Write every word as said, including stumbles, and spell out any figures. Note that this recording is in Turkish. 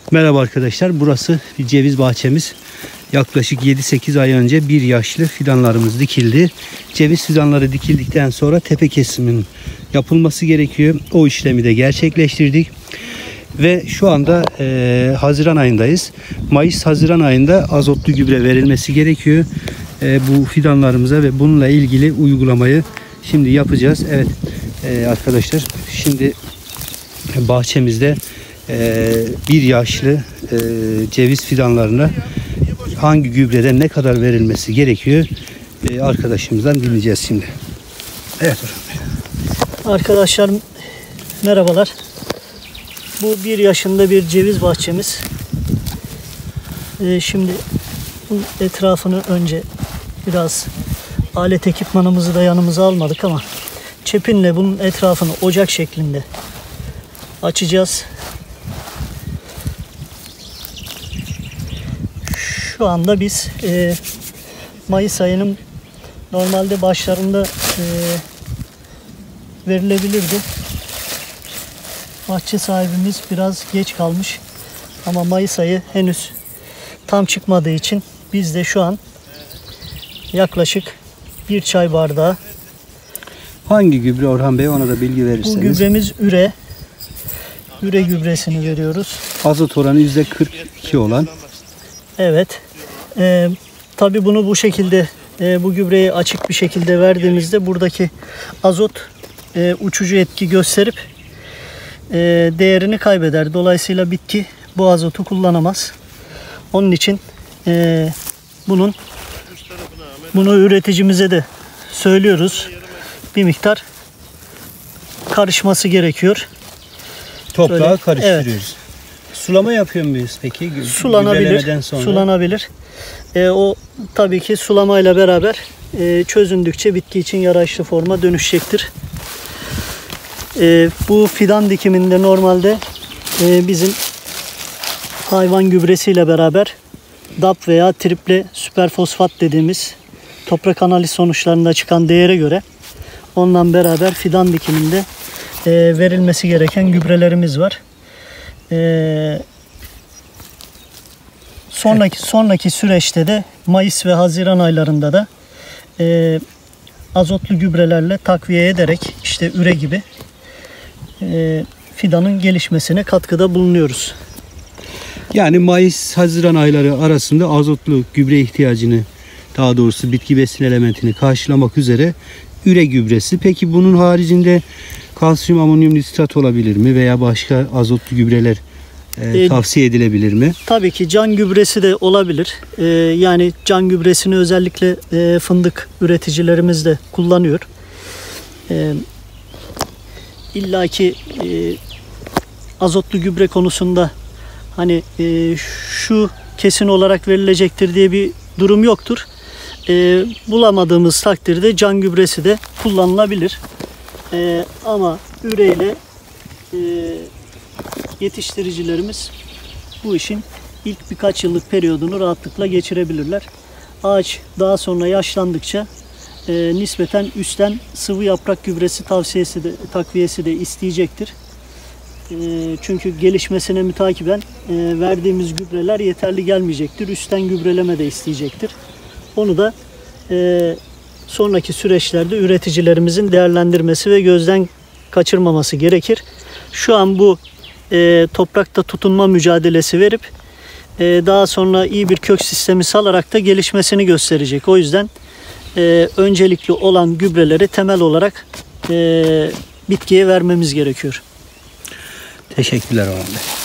Merhaba arkadaşlar, burası bir ceviz bahçemiz. Yaklaşık yedi sekiz ay önce bir yaşlı fidanlarımız dikildi. Ceviz fidanları dikildikten sonra tepe kesiminin yapılması gerekiyor. O işlemi de gerçekleştirdik. Ve şu anda e, Haziran ayındayız. Mayıs-Haziran ayında azotlu gübre verilmesi gerekiyor. E, bu fidanlarımıza ve bununla ilgili uygulamayı şimdi yapacağız. Evet e, arkadaşlar, şimdi bahçemizde e, bir yaşlı e, ceviz fidanlarına hangi gübreden ne kadar verilmesi gerekiyor e, arkadaşımızdan dinleyeceğiz şimdi. Evet arkadaşlar, merhabalar. Bu bir yaşında bir ceviz bahçemiz. Ee, şimdi bu etrafını önce biraz alet ekipmanımızı da yanımıza almadık ama çepinle bunun etrafını ocak şeklinde açacağız. Şu anda biz e, Mayıs ayının normalde başlarında e, verilebilirdi. Bahçe sahibimiz biraz geç kalmış ama Mayıs ayı henüz tam çıkmadığı için biz de şu an yaklaşık bir çay bardağı. Hangi gübre Orhan Bey, ona da bilgi verirseniz. Bu gübremiz üre. Üre gübresini veriyoruz. Azot oranı yüzde kırk iki olan. Evet. Ee, tabii bunu bu şekilde e, bu gübreyi açık bir şekilde verdiğimizde buradaki azot e, uçucu etki gösterip e, değerini kaybeder. Dolayısıyla bitki bu azotu kullanamaz. Onun için e, bunun bunu üreticimize de söylüyoruz. Bir miktar karışması gerekiyor. Toprağa Böyle, karıştırıyoruz. evet. Sulama yapıyor muyuz peki? Sulanabilir. Sonra. Sulanabilir. E, o tabii ki sulamayla beraber e, çözündükçe bitki için yararlı forma dönüşecektir. E, bu fidan dikiminde normalde e, bizim hayvan gübresiyle beraber D A P veya triple süperfosfat dediğimiz toprak analiz sonuçlarında çıkan değere göre onunla beraber fidan dikiminde e, verilmesi gereken gübrelerimiz var. E, sonraki sonraki süreçte de Mayıs ve Haziran aylarında da e, azotlu gübrelerle takviye ederek işte üre gibi e, fidanın gelişmesine katkıda bulunuyoruz. Yani Mayıs-Haziran ayları arasında azotlu gübre ihtiyacını, daha doğrusu bitki besin elementini karşılamak üzere üre gübresi. Peki bunun haricinde kalsiyum amonyum nitrat olabilir mi veya başka azotlu gübreler e, e, tavsiye edilebilir mi? Tabii ki can gübresi de olabilir. E, yani can gübresini özellikle e, fındık üreticilerimiz de kullanıyor. E, İlla ki e, azotlu gübre konusunda hani e, şu kesin olarak verilecektir diye bir durum yoktur. E, bulamadığımız takdirde can gübresi de kullanılabilir. E, ama üreyle e, yetiştiricilerimiz bu işin ilk birkaç yıllık periyodunu rahatlıkla geçirebilirler. Ağaç daha sonra yaşlandıkça e, nispeten üstten sıvı yaprak gübresi tavsiyesi de, takviyesi de isteyecektir. E, çünkü gelişmesine mütakiben e, verdiğimiz gübreler yeterli gelmeyecektir. Üstten gübreleme de isteyecektir. Onu da e, sonraki süreçlerde üreticilerimizin değerlendirmesi ve gözden kaçırmaması gerekir. Şu an bu e, toprakta tutunma mücadelesi verip e, daha sonra iyi bir kök sistemi salarak da gelişmesini gösterecek. O yüzden e, öncelikli olan gübreleri temel olarak e, bitkiye vermemiz gerekiyor. Teşekkürler Orhan Bey.